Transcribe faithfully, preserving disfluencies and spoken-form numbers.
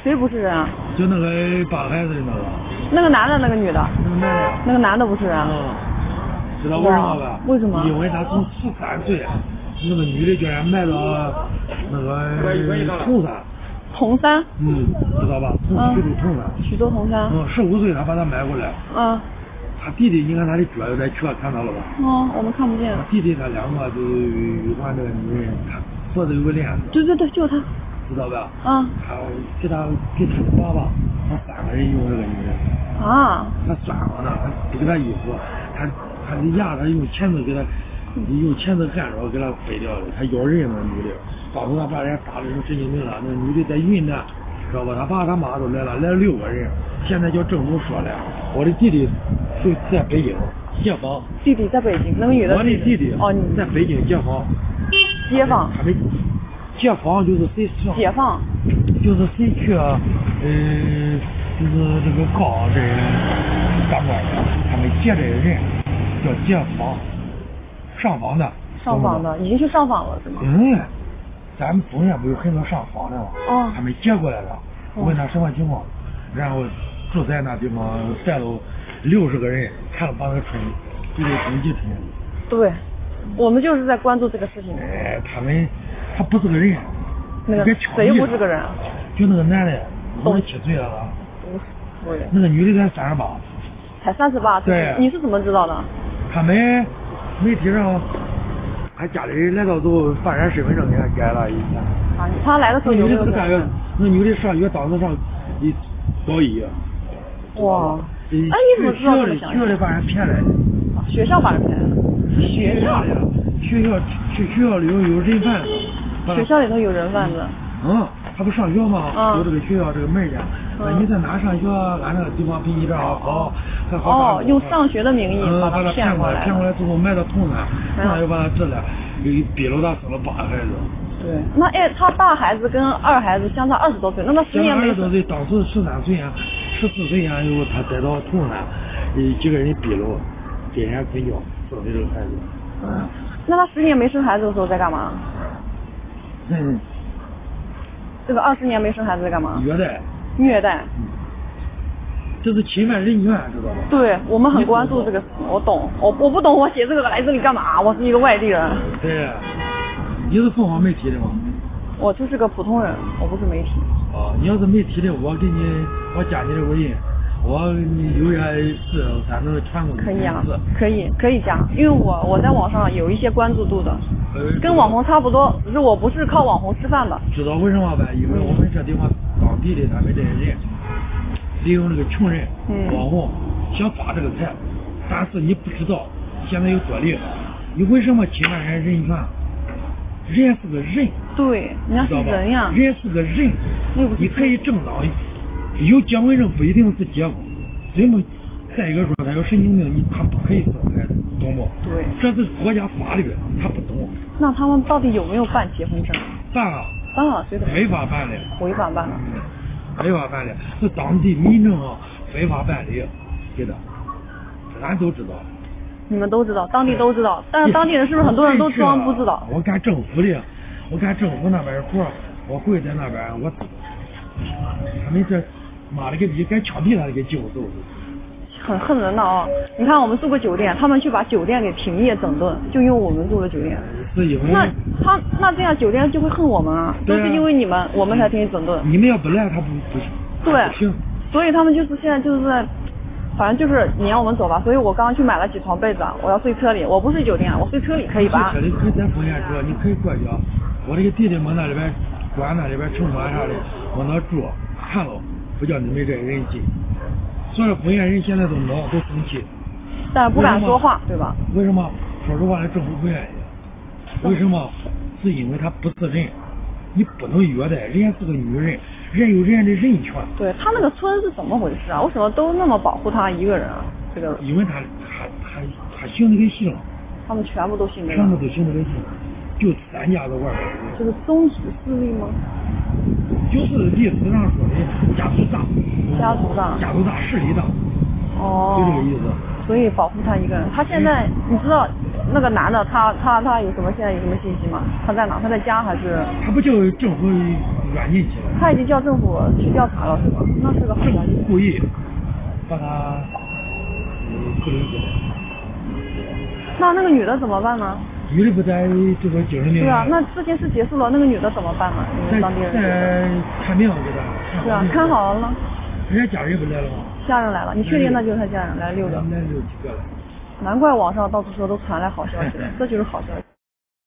谁不是人啊？ 就那个把孩子的那个。 那个男的，那个女的？ 那个男的。 那个男的不是人。 嗯。知道为什么吧？ 为什么？ 因为他从十三岁，那个女的居然卖到那个铜山。 铜山？ 嗯，知道吧？从徐州铜山。 徐州铜山。 嗯，十五岁他把他买过来。 嗯。 他弟弟，你看他的脚有点瘸，看到了吧？ 哦，我们看不见。 弟弟他两个就有关这个女人，他脖子有个链子。 对对对，就是他。 知道吧？ 嗯。 他给他给他的爸爸，他三个人用这个女人。 啊。 他算了呢，他不给他衣服，他他的牙他用钳子给他，用钳子焊着给他废掉了。他咬人那女的，到时候他把人打的成神经病了。那女的在云南，知道吧？他爸他妈都来了，来了六个人。现在叫政府说了，我的弟弟就在北京解放。 弟弟在北京，那个女的。 我的弟弟哦，你在北京解放。 解放。 他们解放就是谁上？ 解放。 就是谁去，嗯、呃，就是这个告这当官的，他们接这个人叫解放，上访的。 上访的，已经去上访了是吗？ 嗯，咱们中原不有很多上访的吗？ 哦。 他们接过来了，问他什么情况，然后住在那地方带了六十个人，看了八个村，就得登记村。 对，我们就是在关注这个事情。 哎，他们他不是个人。 那个谁不是个人？ 就那个男的，五十七岁了。 不是。 那个女的才三十八。 才三十八？ 对。 你是怎么知道的？ 他们媒体上，他家里人来到之后，发现身份证给他改了一下。 啊，他来的时候有没有？ 那女的是干个，那女的上学当时上一高一。 哇。哎，你怎么知道这个？ 学校里把人骗来的。 学校把人骗来的。学校。 学校去学校里头有人贩子。 学校里头有人贩子。 嗯，他不上学吗？ 嗯。 有这个学校这个门去。嗯。你在哪上学？俺那个地方比你这好好，还好。 哦，用上学的名义把他骗过来。 骗过来之后买到铜山，铜山又把他治了，又逼了他生了八个孩子。 对，那哎，他大孩子跟二孩子相差二十多岁，那他十年没。 二十多岁，当时十三岁啊，十四岁啊，以后他带到铜山，几个人逼了，给人家困觉，生的这个孩子。 嗯。那他十年没生孩子的时候在干嘛？ 嗯。 这个二十年没生孩子在干嘛？ 虐待。 虐待。 嗯。这是侵犯人权，知道吧？ 对，我们很关注这个事，我懂。我我不懂，我写这个来这里干嘛？我是一个外地人。 对。你是凤凰媒体的吗？ 我就是个普通人，我不是媒体。 哦，你要是媒体的，我给你，我加你的微信。我你有些事咱能传过去。 可以啊，可以可以加，因为我我在网上有一些关注度的，呃、跟网红差不多，只是我不是靠网红吃饭的。 知道为什么吧？因为我们这地方当地的他们这些人，利用这个穷人、嗯、网红想发这个财，但是你不知道现在有多厉害，你为什么侵犯人人权？人是个人。 对，人家是人呀。 人是个人，你可以正当。有结婚证不一定是结婚，怎么？再一个说，他有神经病，你他不可以生孩子，懂不？ 对。 这是国家法律，他不懂。 那他们到底有没有办结婚证？ 办了。 办了，谁的？ 非法办的。 违法办了。 非法办的，是当地民政啊非法办理给的，咱都知道。 你们都知道，当地都知道，但是当地人是不是很多人都装不知道？ 我干政府的，我干政府那边的活，我会在那边，我他们这。妈的，给你该枪毙他给救走， 很恨人的啊！你看我们住个酒店，他们去把酒店给停业整顿，就因为我们住的酒店。 是因为那他那这样酒店就会恨我们啊！都是因为你们，我们才停整顿。 你们要不来，他不不对， 不行。 所以他们就是现在就是在，反正就是你让我们走吧。所以我刚刚去买了几床被子，我要睡车里，我不睡酒店，我睡车里可以吧？ 睡车里可以在丰县车，你可以过去。我这个弟弟们那里边关那里边城管啥的，往那住，看了。不叫你们这人进，所有丰县人现在都恼都生气， 但是不敢说话，对吧？ 为什么？说实话，这政府不愿意。为什么？是因为他不是人，你不能虐待人家是个女人，人有人家的人权。 对他那个村是怎么回事啊？为什么都那么保护他一个人啊？这个因为他他他他信那个姓， 他们全部都信这个， 全部都信那个姓，就三家子外边人。 这个宗族势力吗？ 就是历史上说的家族大， 家族大， 家族大势力大， 哦， 就这个意思。 所以保护他一个人。他现在、嗯、你知道那个男的他他他有什么现在有什么信息吗？他在哪？他在家还是？ 他不就政府软进去了。 他已经叫政府去调查了，是吧？那是个好消息。 故意把他嗯不能死。 那那个女的怎么办呢？ 女的不在这个精神病院。 对啊，那这件事结束了，那个女的怎么办呢？你们当地人。 在看病给他。 对啊，看好了呢。 人家家人不来了吗？ 家人来了，你确定那就是他家人来六个？ 来六几个了。 难怪网上到处说都传来好消息了，这就是好消息。